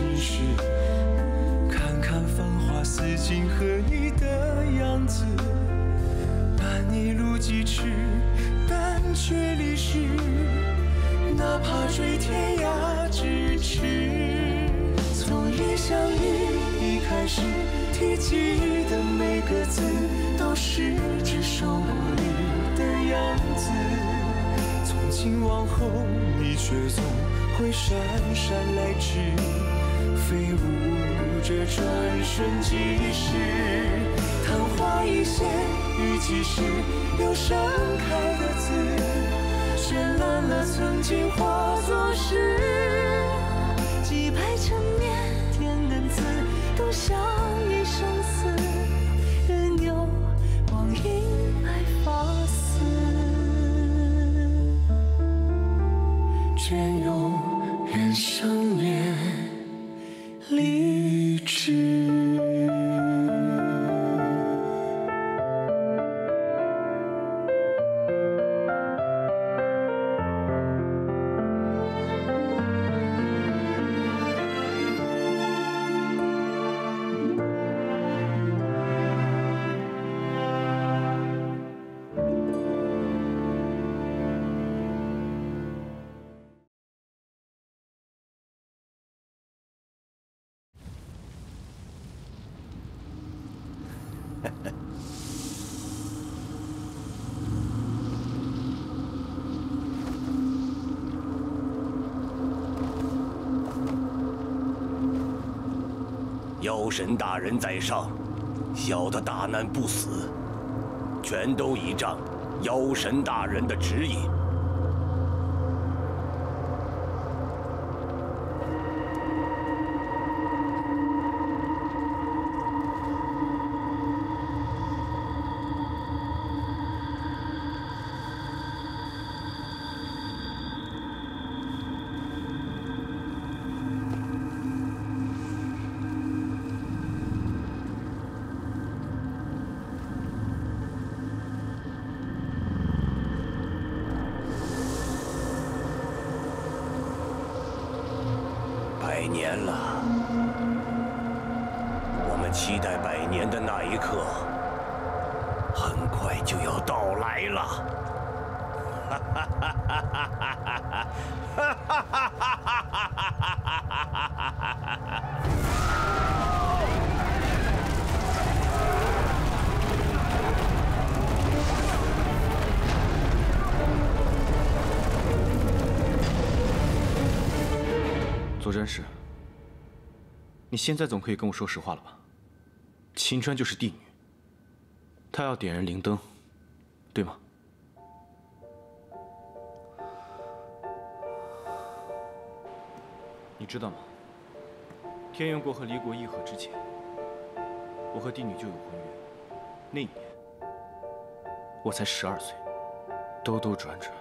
只是看看繁华似锦和你的样子，伴你路几尺，但却离世。哪怕追天涯咫尺，从一相遇一开始提及的每个字，都是只手握里的样子。从今往后，你却总会姗姗来迟，飞舞着转瞬即逝。昙花一现，雨季时又盛开的字，绚烂了曾经化作诗。几百陈年天恩赐，都像一生死，任由光阴来发丝，隽永人生面励志。 妖神大人在上，小的大难不死，全都倚仗妖神大人的指引。100年了，我们期待100年的那一刻，很快就要到来了。哈哈哈哈哈哈哈哈哈哈哈！ 左真是，你现在总可以跟我说实话了吧？秦川就是帝女，她要点燃灵灯，对吗？你知道吗？天元国和离国议和之前，我和帝女就有婚约。那一年，我才12岁，兜兜转转，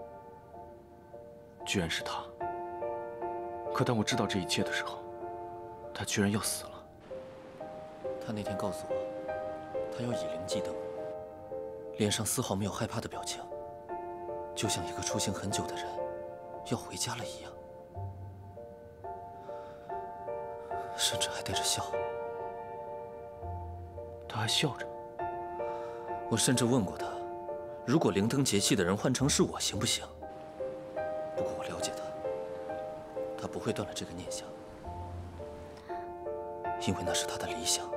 居然是她。可当我知道这一切的时候，她居然要死了。 她那天告诉我，她要以灵祭灯，脸上丝毫没有害怕的表情，就像一个出行很久的人要回家了一样，甚至还带着笑。 她还笑着。 我甚至问过她，如果灵灯节气的人换成是我，行不行？不过我了解她。他不会断了这个念想，因为那是他的理想。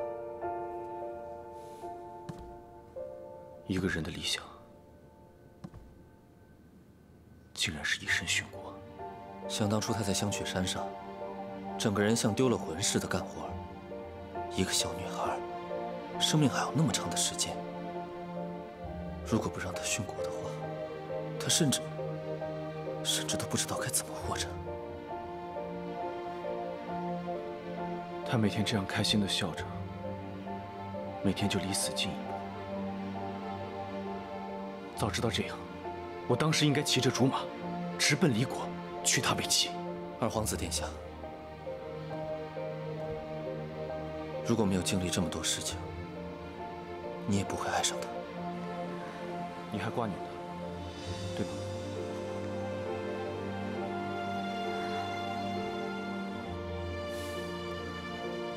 一个人的理想，竟然是以身殉国。 想当初他在香雪山上，整个人像丢了魂似的干活。一个小女孩，生命还有那么长的时间。如果不让他殉国的话，他甚至都不知道该怎么活着。 他每天这样开心的笑着，每天就离死近一步。早知道这样，我当时应该骑着竹马，直奔离国，娶她为妻。 二皇子殿下，如果没有经历这么多事情，你也不会爱上他。 你还挂念他，对吧？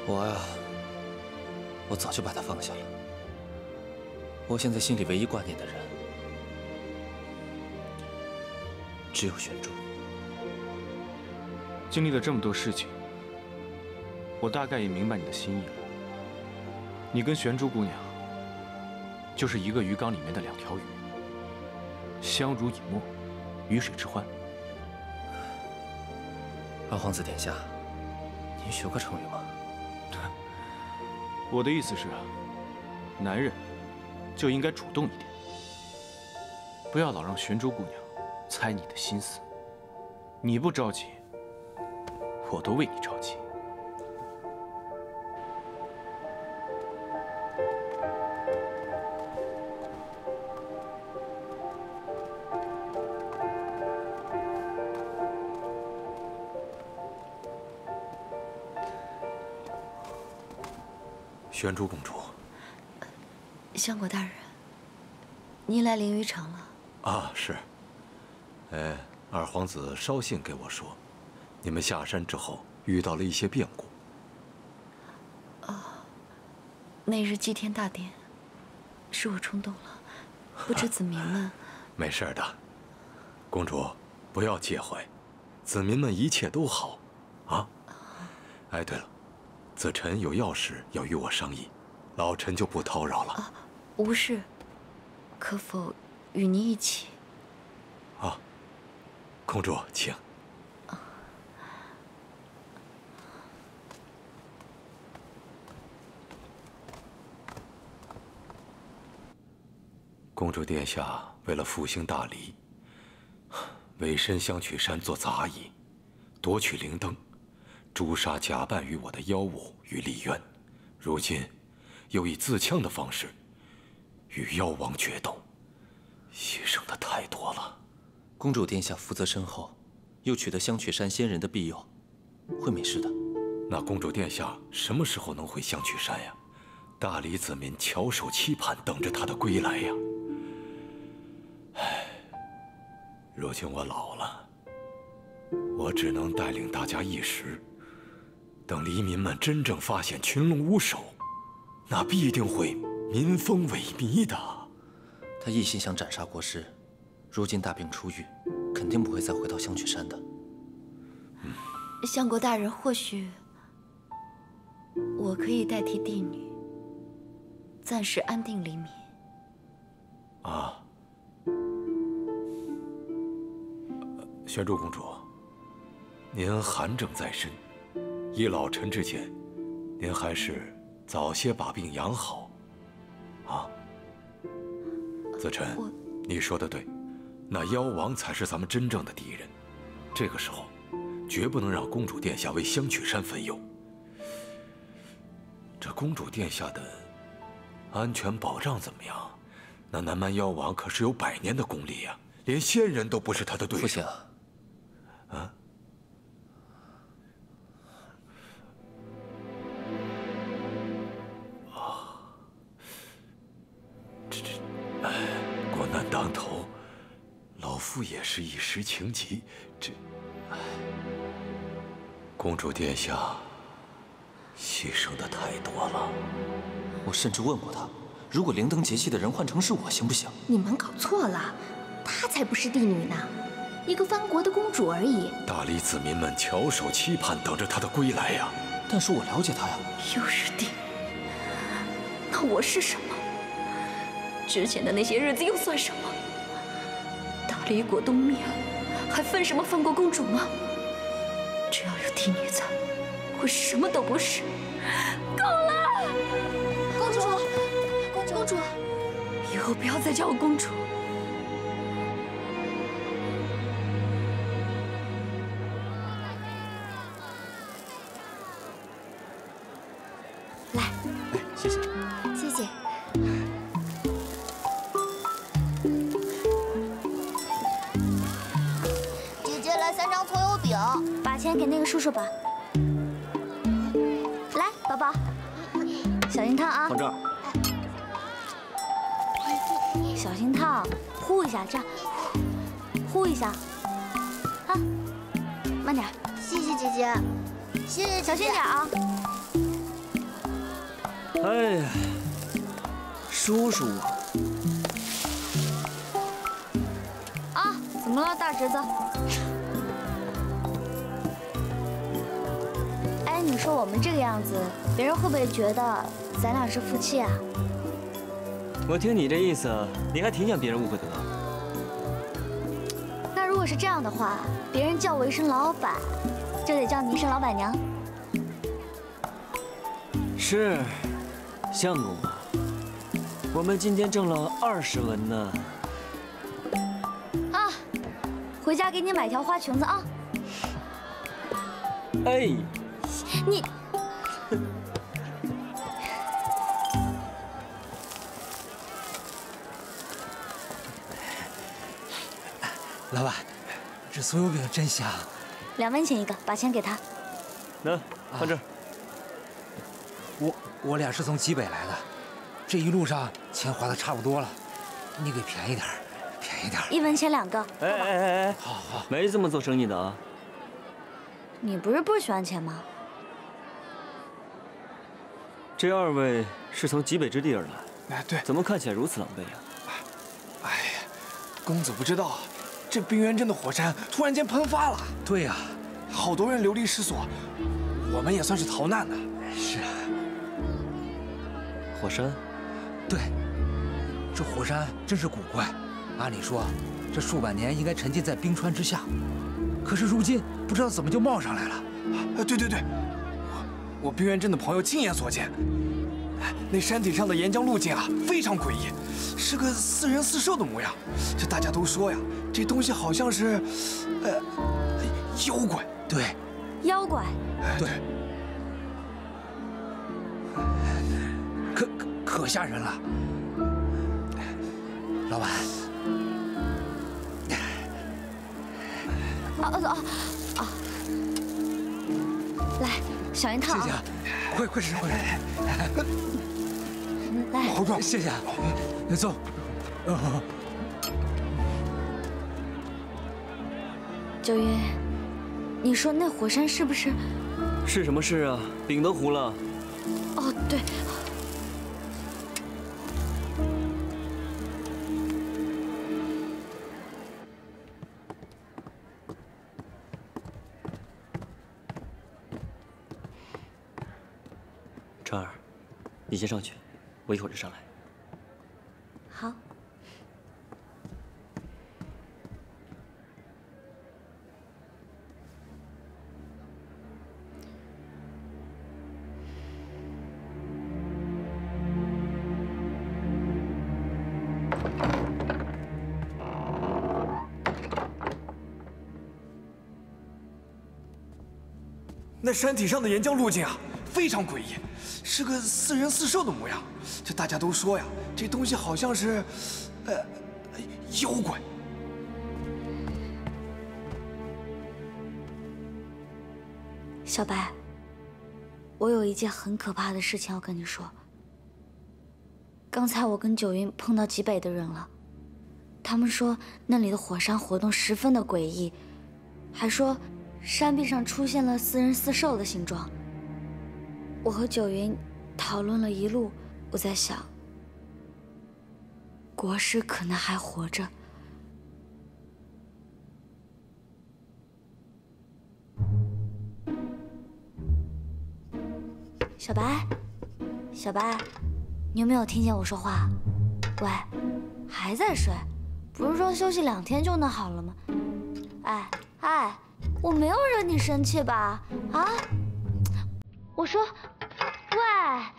我呀，我早就把他放下了。我现在心里唯一挂念的人，只有玄珠。 经历了这么多事情，我大概也明白你的心意了。你跟玄珠姑娘，就是一个鱼缸里面的2条鱼，相濡以沫，鱼水之欢。 二皇子殿下，您学过成语吗？ 我的意思是，男人就应该主动一点，不要老让玄珠姑娘猜你的心思。你不着急，我都为你着急。 玄珠公主， 相国大人，您来灵鱼场了？ 啊，是。二皇子捎信给我说，你们下山之后遇到了一些变故。 那日祭天大典，是我冲动了，不知子民们…… 没事的，公主不要介怀，子民们一切都好，啊。哎，对了。子臣有要事要与我商议，老臣就不叨扰了。 无事，可否与您一起？ 啊，公主请。公主殿下为了复兴大理，委身香曲山做杂役，夺取灵灯。诛杀假扮于我的妖物与丽渊，如今又以自戕的方式与妖王决斗，牺牲的太多了。 公主殿下福泽深厚，又取得香曲山仙人的庇佑，会没事的。 那公主殿下什么时候能回香曲山呀？大理子民翘首期盼，等着她的归来呀。唉，如今我老了，我只能带领大家一时。等黎民们真正发现群龙无首，那必定会民风萎靡的。 他一心想斩杀国师，如今大病初愈，肯定不会再回到香曲山的。 相国大人，或许我可以代替帝女，暂时安定黎民。 啊，玄珠公主，您寒症在身。依老臣之见，您还是早些把病养好，啊。子臣，你说的对，那妖王才是咱们真正的敌人。这个时候，绝不能让公主殿下为香曲山分忧。这公主殿下的安全保障怎么样？那南蛮妖王可是有100年的功力呀，连仙人都不是他的对手。 父亲啊。国难当头，老夫也是一时情急。公主殿下牺牲的太多了。 我甚至问过他，如果灵灯节气的人换成是我，行不行？ 你们搞错了，她才不是帝女呢，一个藩国的公主而已。 大理子民们翘首期盼，等着她的归来呀。 但是我了解她呀。 又是帝女，那我是什么？之前的那些日子又算什么？大理国都灭了，还分什么藩国公主吗？只要有帝女在，我什么都不是。够了！ 公主，公主， 以后不要再叫我公主。 来， 谢谢。 谢谢。 姐姐来3张葱油饼， 把钱给那个叔叔吧。来，宝宝，小心烫啊！ 放这儿。 小心烫，呼一下，这样，呼一下，啊，慢点。 谢谢姐姐，谢谢姐姐。 小心点啊！ 哎呀，叔叔啊！ 啊，怎么了，大侄子？哎，你说我们这个样子，别人会不会觉得咱俩是夫妻啊？ 我听你这意思，你还挺想别人误会的呢。 那如果是这样的话，别人叫我一声老板，就得叫你一声老板娘。 是，相公啊，我们今天挣了20文呢。 啊，回家给你买条花裙子啊！ 哎， 你。 老板，这酥油饼真香。 2文钱一个，把钱给他。 那放这儿。 我俩是从济北来的，这一路上钱花的差不多了，你给便宜点，便宜点。 1文钱2个。 哎， 好， 没这么做生意的啊。 你不是不喜欢钱吗？ 这2位是从极北之地而来。 哎，对。 怎么看起来如此狼狈啊？ 哎呀，公子不知道，这冰原镇的火山突然间喷发了。 对呀， 好多人流离失所，我们也算是逃难的。 是啊。 火山？ 对，这火山真是古怪。按理说，这数百年应该沉浸在冰川之下，可是如今不知道怎么就冒上来了。 对，我冰原镇的朋友亲眼所见，那山体上的岩浆路径啊，非常诡异，是个似人似兽的模样。这大家都说呀，这东西好像是，妖怪。 对， 妖怪。 对。可吓人了，老板。 来，小一套啊！ 谢谢，快吃，快吃。 来， 好壮，谢谢。走。 九云，你说那火山是不是？ 是什么事啊？饼都糊了。 哦，对。 婵儿，你先上去，我一会儿就上来。 好。 那山体上的岩浆路径啊，非常诡异，是个似人似兽的模样。这大家都说呀，这东西好像是，妖怪。 小白，我有一件很可怕的事情要跟你说。刚才我跟九云碰到极北的人了，他们说那里的火山活动十分的诡异，还说山壁上出现了似人似兽的形状。我和九云讨论了一路，我在想，国师可能还活着。小白，小白，你有没有听见我说话？喂，还在睡？不是说休息2天就能好了吗？哎，我没有惹你生气吧？啊？我说，喂。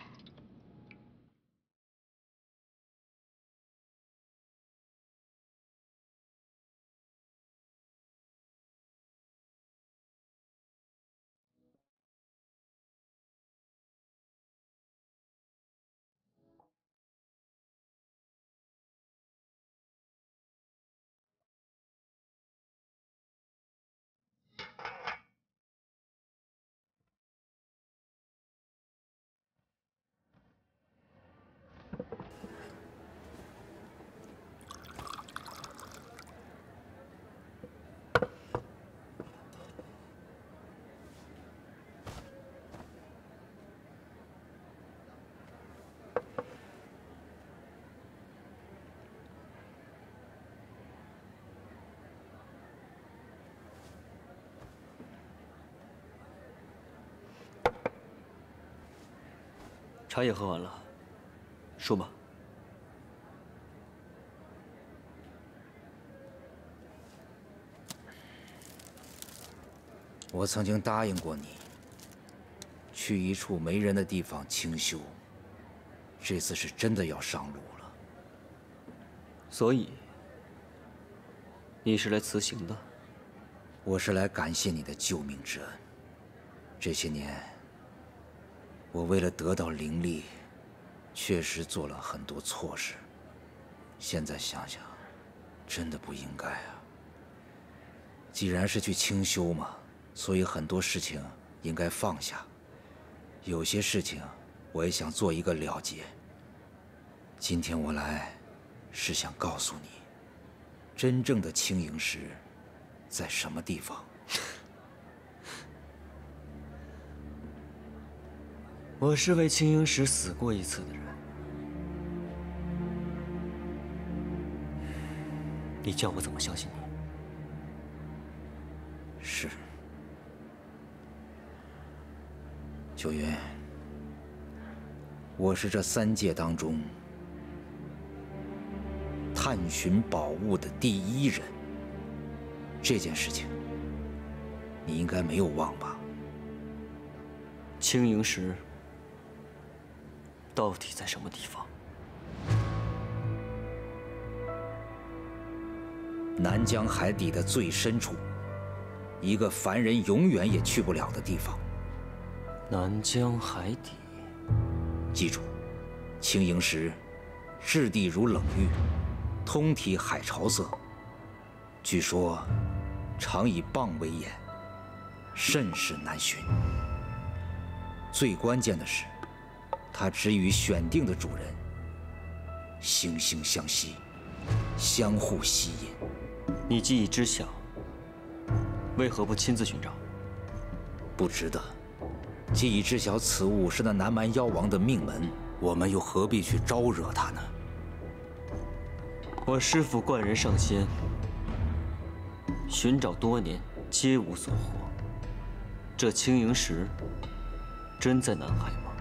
茶也喝完了，说吧。 我曾经答应过你，去一处没人的地方清修。这次是真的要上路了。 所以，你是来辞行的？ 我是来感谢你的救命之恩。这些年，我为了得到灵力，确实做了很多错事。现在想想，真的不应该啊。既然是去清修嘛，所以很多事情应该放下。有些事情，我也想做一个了结。今天我来，是想告诉你，真正的青萤石在什么地方。 我是为青萤石死过一次的人，你叫我怎么相信你？ 是。九云，我是这3界当中探寻宝物的第1人。这件事情，你应该没有忘吧？ 青萤石到底在什么地方？ 南疆海底的最深处，一个凡人永远也去不了的地方。 南疆海底。 记住，青萤石质地如冷玉，通体海潮色。据说，常以蚌为眼，甚是难寻。最关键的是，它只与选定的主人惺惺相惜，相互吸引。 你既已知晓，为何不亲自寻找？ 不值得。既已知晓此物是那南蛮妖王的命门，我们又何必去招惹他呢？ 我师父冠人上仙，寻找多年，皆无所获。这青萤石真在南海吗？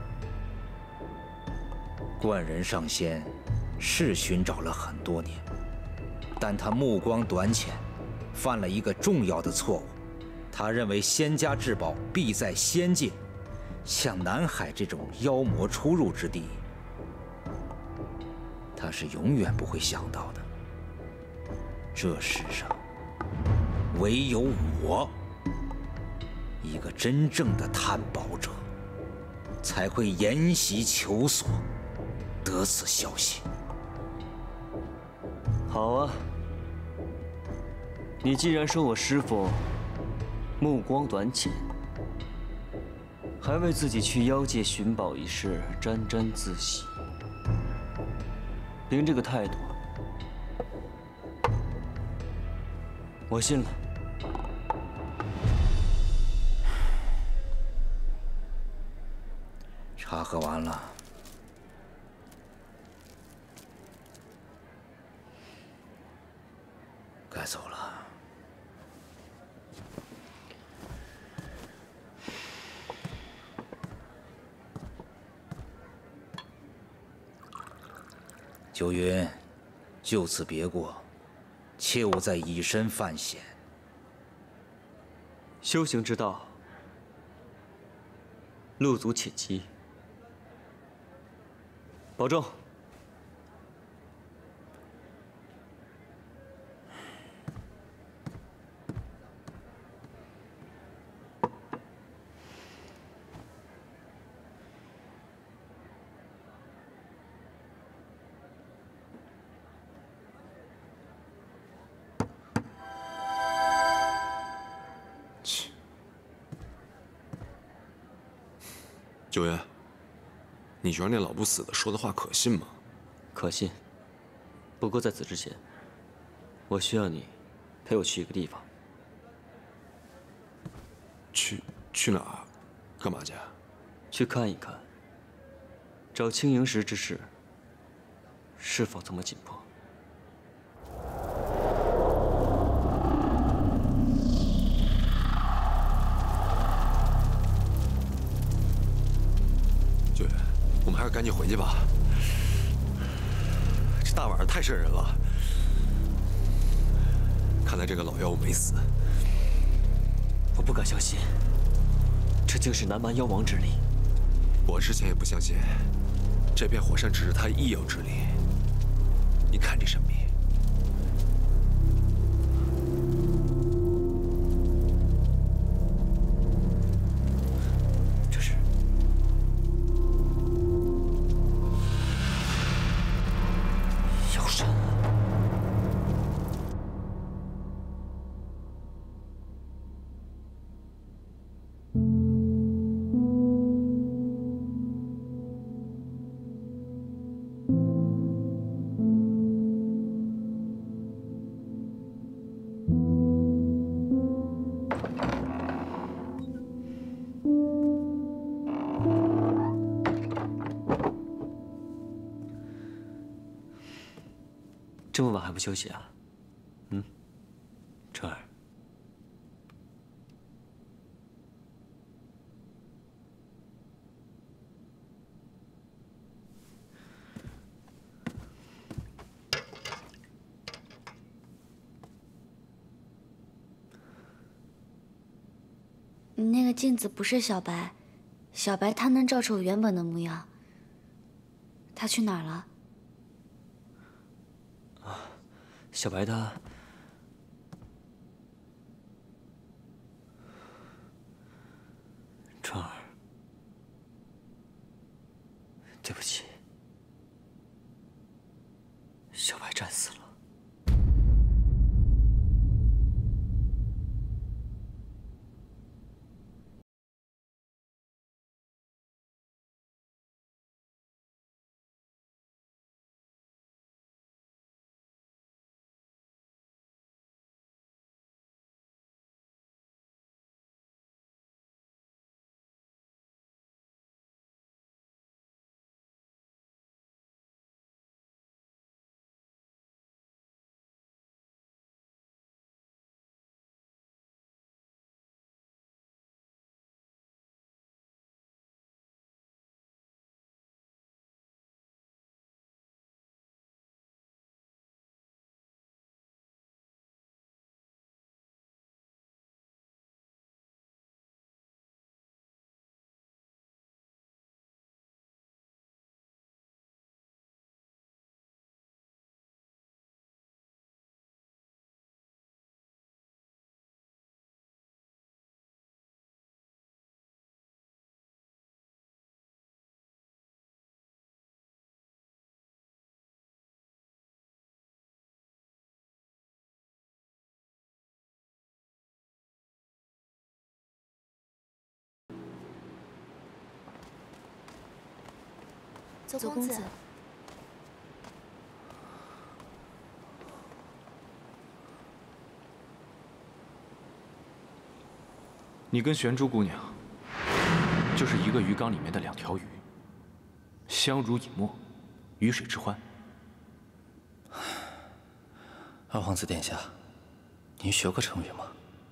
冠人上仙是寻找了很多年，但他目光短浅，犯了一个重要的错误。他认为仙家至宝必在仙界，像南海这种妖魔出入之地，他是永远不会想到的。这世上，唯有我，一个真正的探宝者，才会研习求索，得此消息。 好啊，你既然说我师父目光短浅，还为自己去妖界寻宝一事沾沾自喜，凭这个态度，我信了。 茶喝完了，该走了。九云，就此别过，切勿再以身犯险。 修行之道，路阻且疾，保重。 九元，你觉得那老不死的说的话可信吗？ 可信。不过在此之前，我需要你陪我去一个地方。 去哪儿？干嘛去？ 去看一看，找青萤石之事是否这么紧迫？ 九元， 我们还是赶紧回去吧。这大晚上太瘆人了。看来这个老妖没死。 我不敢相信，这竟是南蛮妖王之力。 我之前也不相信，这片火山只是他一妖之力。你看这神秘。 这么晚还不休息啊？嗯，晨儿。 你那个镜子不是小白，小白他能照出我原本的模样。他去哪儿了？ 小白他，川儿，对不起，小白战死了。 左公子， 你跟玄珠姑娘就是一个鱼缸里面的两条鱼，相濡以沫，鱼水之欢。 二皇子殿下，您学过成语吗？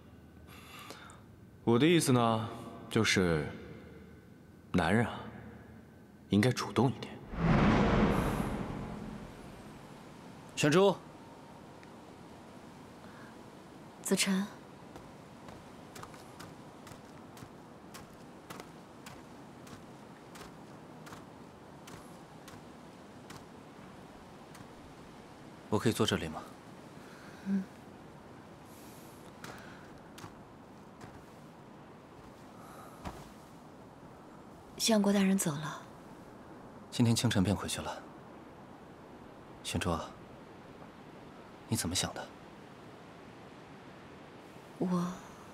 我的意思呢，就是男人啊，应该主动一点。 玄珠， 子晨， 我可以坐这里吗？ 嗯。相国大人走了。 今天清晨便回去了。玄珠啊，你怎么想的？ 我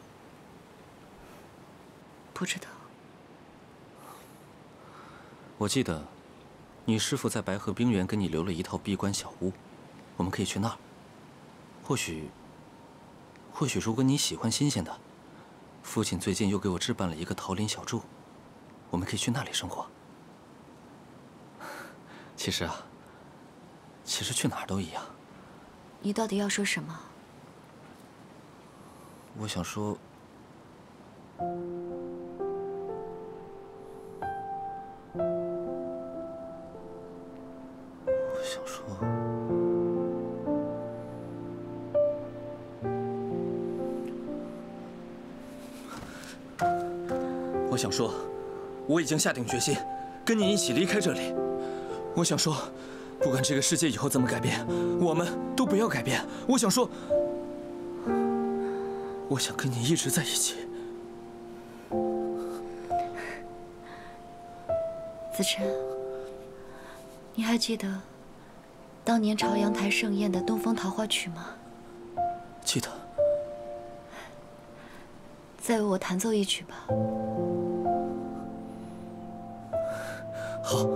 不知道。 我记得，你师父在白鹤冰原给你留了一套闭关小屋，我们可以去那儿。或许，如果你喜欢新鲜的，父亲最近又给我置办了一个桃林小筑，我们可以去那里生活。其实去哪儿都一样。 你到底要说什么？ 我想说， 我想说，我已经下定决心，跟你一起离开这里。我想说，不管这个世界以后怎么改变，我们都不要改变。我想说，我想跟你一直在一起。 子辰，你还记得当年朝阳台盛宴的《东风桃花曲》吗？ 记得。 再为我弹奏一曲吧。 好。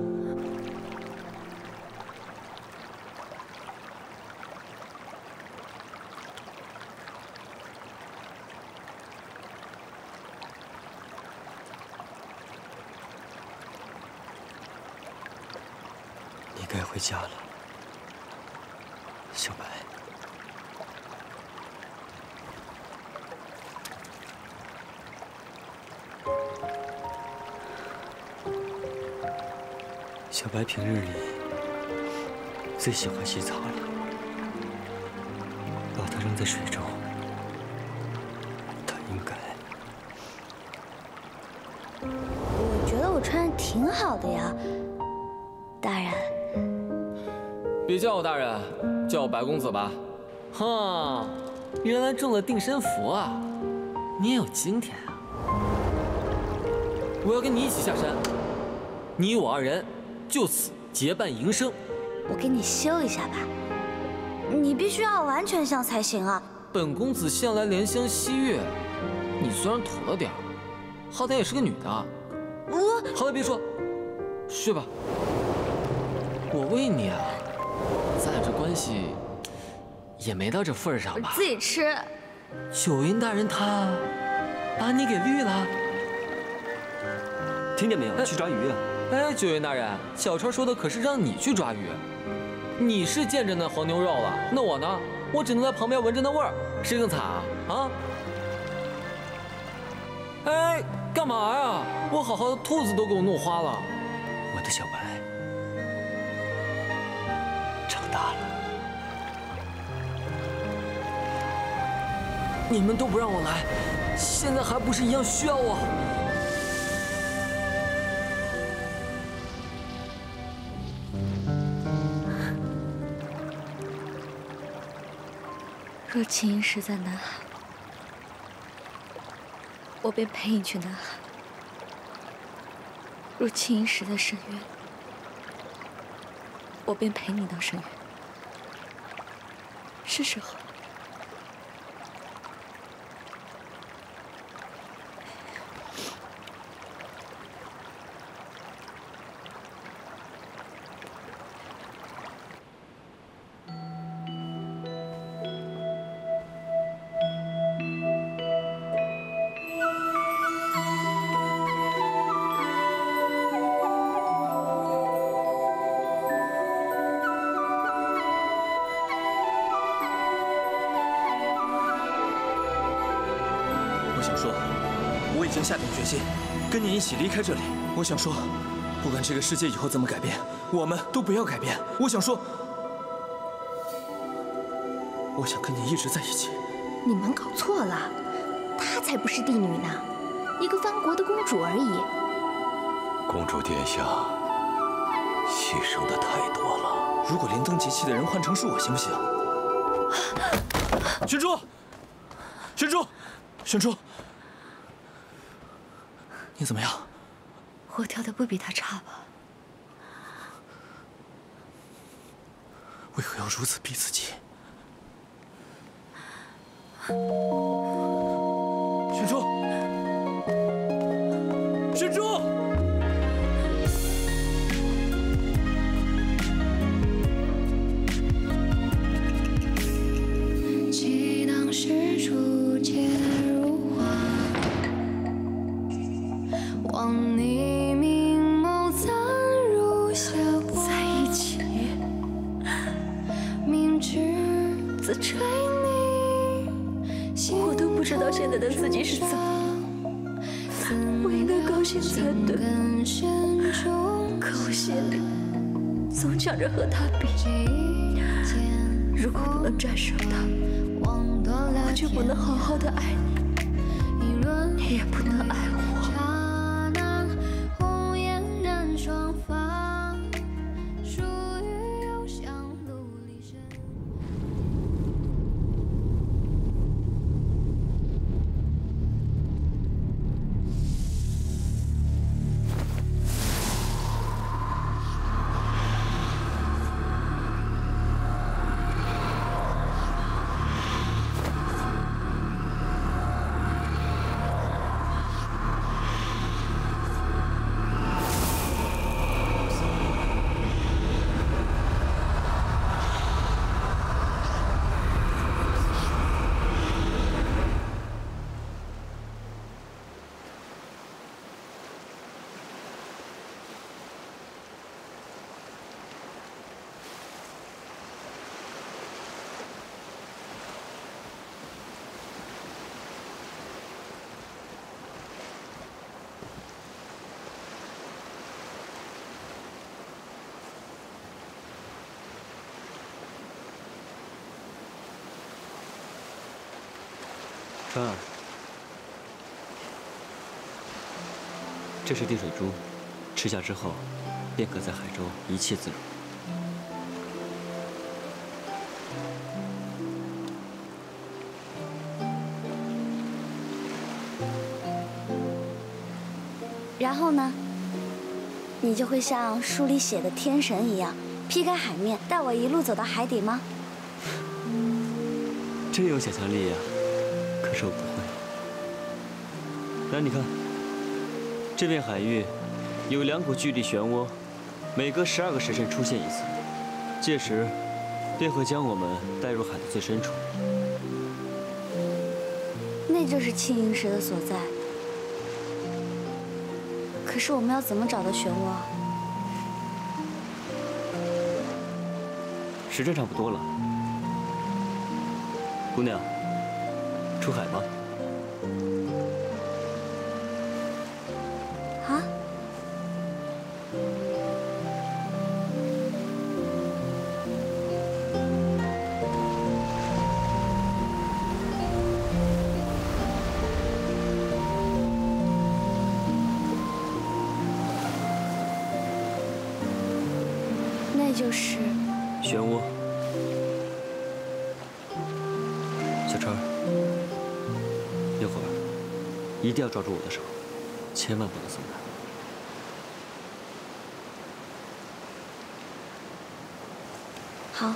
你该回家了，小白。小白平日里最喜欢洗澡了，把它扔在水中，它应该。 我觉得我穿的挺好的呀，大人。 别叫我大人，叫我白公子吧。哈，原来中了定身符啊！你也有今天啊！我要跟你一起下山，你我二人就此结伴营生。 我给你修一下吧，你必须要完全像才行啊。 本公子向来怜香惜月，你虽然土了点儿，好歹也是个女的。好了，别说，睡吧。我为你啊，咱俩这关系也没到这份上吧？ 自己吃。 九云大人他把你给绿了， 听见没有？去抓鱼啊！ 哎，九云大人，小川说的可是让你去抓鱼，你是见着那黄牛肉了，那我呢？我只能在旁边闻着那味儿，谁更惨啊？啊！哎，干嘛呀？我好好的兔子都给我弄花了。 我的小白长大了， 你们都不让我来，现在还不是一样需要我？ 若青云石在南海，我便陪你去南海；若青云石在深渊，我便陪你到深渊。是时候。 我已经下定决心，跟你一起离开这里。我想说，不管这个世界以后怎么改变，我们都不要改变。我想说，我想跟你一直在一起。 你们搞错了，她才不是帝女呢，一个藩国的公主而已。 公主殿下牺牲的太多了。 如果灵灯集气的人换成是我，行不行？玄珠，玄珠，玄珠。你怎么样？ 我跳的不比他差吧？ 为何要如此逼自己？玄珠，玄珠！ 激荡时初结如花。望你明眸灿如霞光，在一起，明知子辰，我都不知道现在的自己是怎么，我应该高兴才对。可我心里总抢着和他比。如果不能战胜他，我就不能好好的爱你，你也不能爱我。 川儿，这是地水珠，吃下之后，便可在海中一切自如。 然后呢？你就会像书里写的天神一样，劈开海面，带我一路走到海底吗？ 真有想象力呀！ 可是我不会。来，你看，这片海域有2股巨力漩涡，每隔12个时辰出现一次，届时便会将我们带入海的最深处。 那就是庆应石的所在。可是我们要怎么找到漩涡啊？ 时辰差不多了，姑娘。 出海吗？ 啊？那就是漩涡。小川。 一会儿一定要抓住我的手，千万不能松开。 好。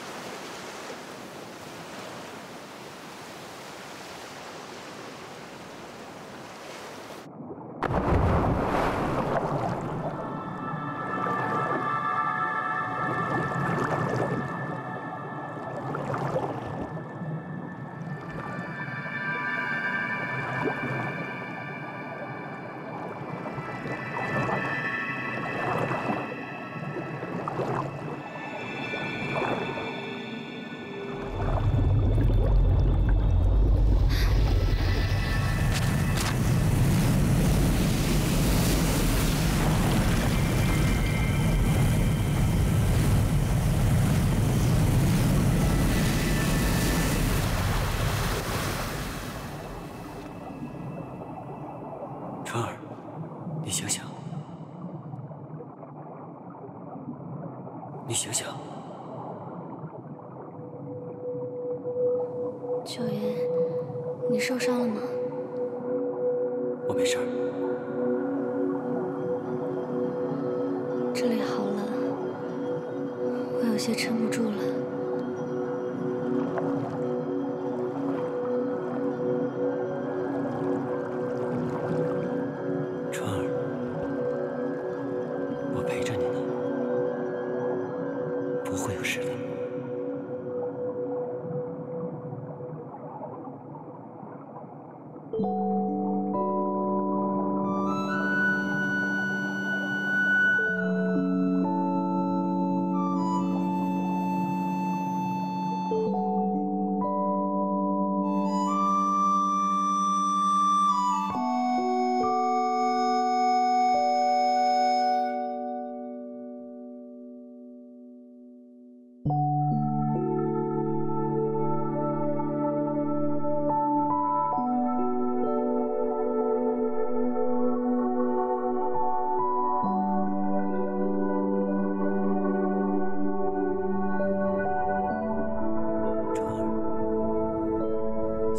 川儿，你醒醒！你醒醒！ 九云，你受伤了吗？ 我没事儿。 这里好冷，我有些撑不住了。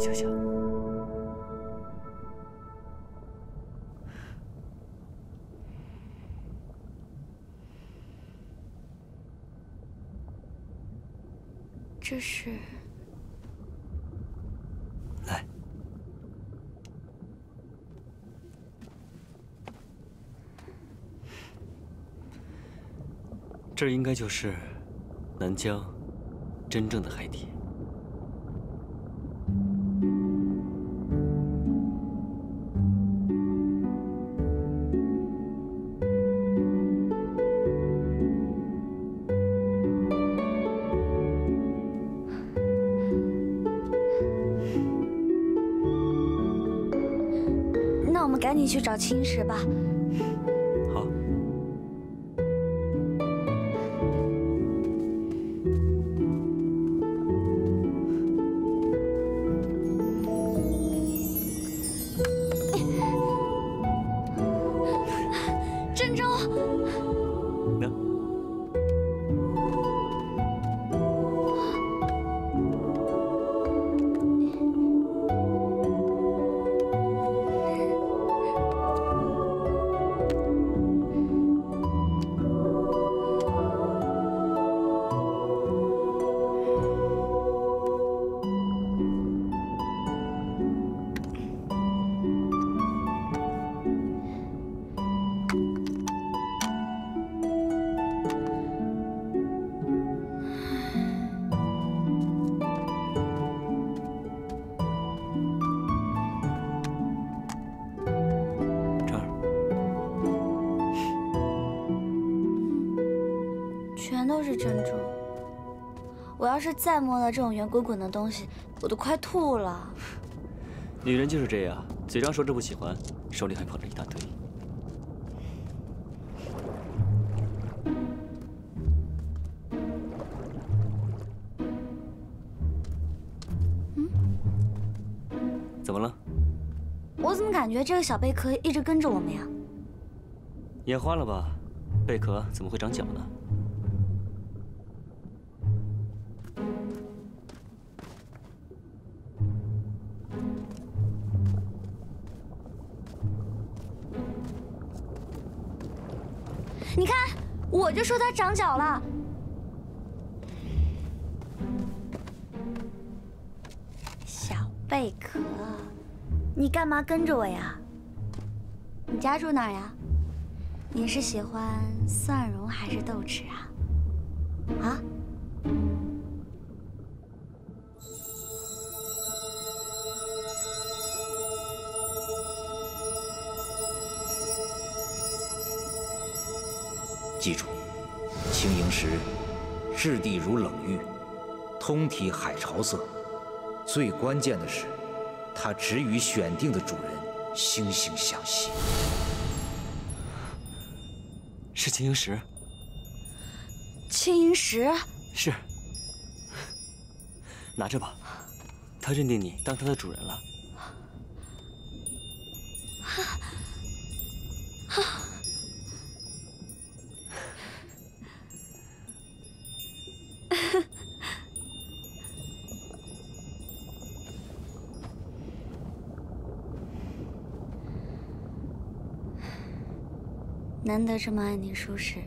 想想。 这是， 来，这应该就是南疆真正的海底。 那我们赶紧去找青石吧。 好。 郑州。 那。 全都是珍珠。我要是再摸到这种圆滚滚的东西，我都快吐了。 女人就是这样，嘴上说着不喜欢，手里还捧着一大堆。怎么了？ 我怎么感觉这个小贝壳一直跟着我们呀？ 眼花了吧？贝壳怎么会长脚呢？ 你看，我就说它长脚了。小贝壳，你干嘛跟着我呀？你家住哪儿呀？你是喜欢蒜蓉还是豆豉啊？啊？ 记住，青萤石质地如冷玉，通体海潮色。最关键的是，它只与选定的主人惺惺相惜。 是青萤石。 青萤石是。拿着吧，他认定你当他的主人了。 难得这么安宁舒适。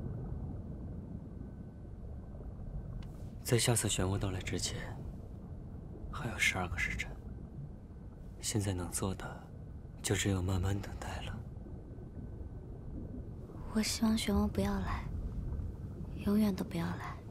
在下次漩涡到来之前，还有12个时辰。现在能做的，就只有慢慢等待了。 我希望漩涡不要来，永远都不要来。